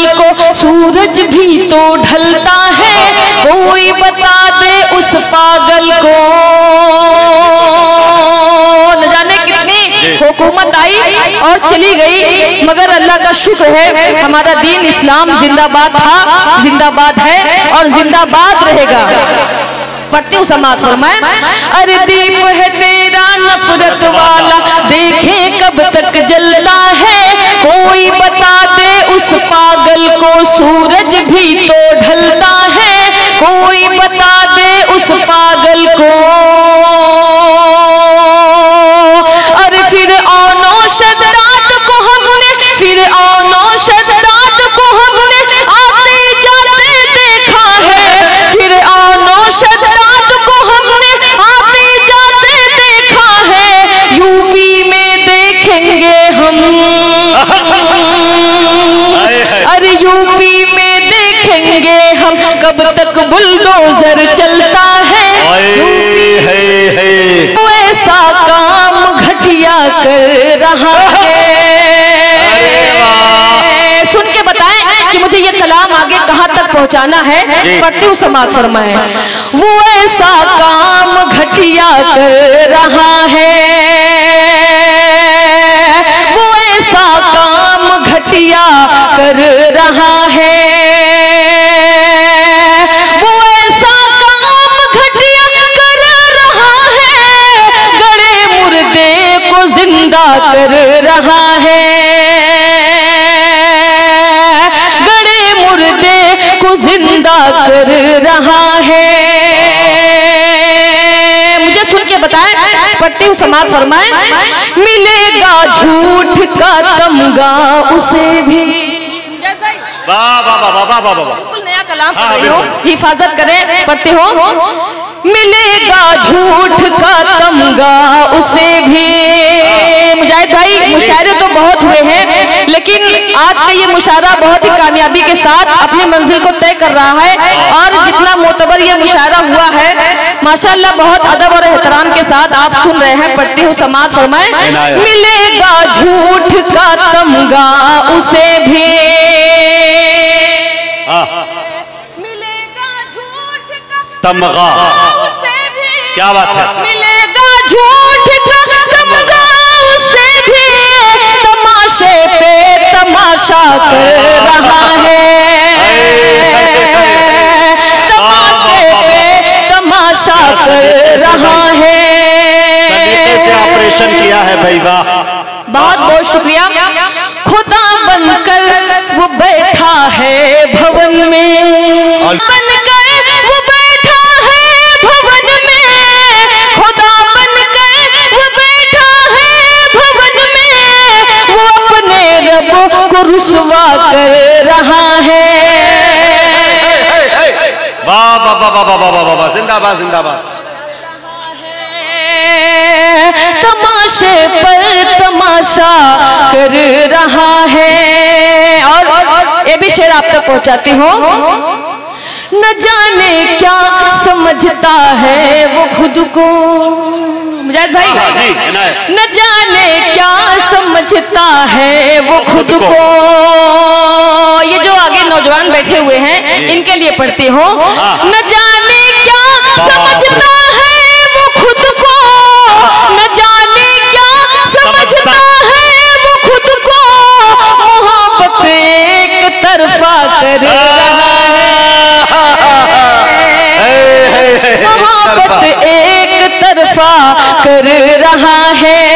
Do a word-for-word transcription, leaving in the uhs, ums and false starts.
को सूरज भी तो ढलता है, कोई बता दे उस पागल को। न जाने कितनी हुकूमत आई और चली गई, मगर अल्लाह का शुक्र है हमारा दीन इस्लाम जिंदाबाद था, जिंदाबाद है और जिंदाबाद रहेगा। पढ़ती हूँ समाज फरमाए, अरे दीप है तेरा नफरत वाला, देखे कब तक जलता है, कोई बता दे उस पागल को सूरज भी तो ढलता है, कोई बता दे उस पागल को। अरे फिर औनो शद्दाद को हमने, फिर औनो शद्दाद को हमने आते जाते देखा है, फिर औनो शद्दाद को हमने आते जाते देखा है, यूपी में देखेंगे हम। अरे यूपी में देखेंगे हम, कब तक बुलडोजर चलता है, वो ऐसा काम घटिया कर रहा है। सुन के बताएं कि मुझे ये कलाम आगे कहाँ तक पहुँचाना है। पढ़ती हूँ समाज फरमाए, वो ऐसा काम घटिया कर रहा है, वो ऐसा काम घटिया कर रहा है, वो ऐसा काम घटिया कर रहा है, गड़े मुर्दे को जिंदा कर रहा है, गड़े मुर्दे को जिंदा कर रहा है। मुझे सुन के बताएं, पढ़ती हूँ समाज फरमाए, मिलेगा झूठ का तमगा उसे भी। वाह वाह वाह वाह वाह वाह, बिल्कुल नया कलाम पढ़ रही हूँ, हिफाजत करें। पढ़ती हूँ, मिलेगा झूठ का तमगा उसे भी। मुजाहिद भाई मुशायरे तो बहुत हुए हैं, लेकिन आज का ये मुशायरा बहुत ही कामयाबी के साथ अपनी मंजिल को तय कर रहा है, और जितना मोतबर ये मुशायरा हुआ है माशाअल्लाह बहुत अदब और एहतराम के साथ आप सुन रहे हैं। पढ़ती हूँ समाज फरमाए, मिलेगा झूठ का तमगा उसे भी, मिलेगा झूठ का तमगा उसे भी, क्या बात है, मिलेगा झूठ का तमगा उसे भी, तमाशे पे तमाशा कर रहा है, तमाशे पे तमाशा कर रहा है। से ऑपरेशन किया है भाई, वाह बहुत बहुत शुक्रिया। खुदा बनकर वो बैठा है भवन में, बनकर वो बैठा है भवन में, खुदा बनकर वो बैठा है भवन में, वो अपने रब को रुसवा कर रहा है। वाह वाह वाह वाह वाह वाह वाह, जिंदाबाद जिंदाबाद। तमाशे पर तमाशा कर रहा है। और ये भी शेर आप तक पहुंचाती हूँ, न जाने क्या समझता है वो खुद को। मुजाहिद भाई, न जाने क्या समझता है वो खुद को। ये जो आगे नौजवान बैठे हुए हैं इनके लिए पढ़ती हूँ, न जाने क्या समझता है वो खुद को, न जाने क्या समझता है वो खुद को, मोहब्बत एक तरफा कर रहा है, मोहब्बत एक तरफा कर रहा है।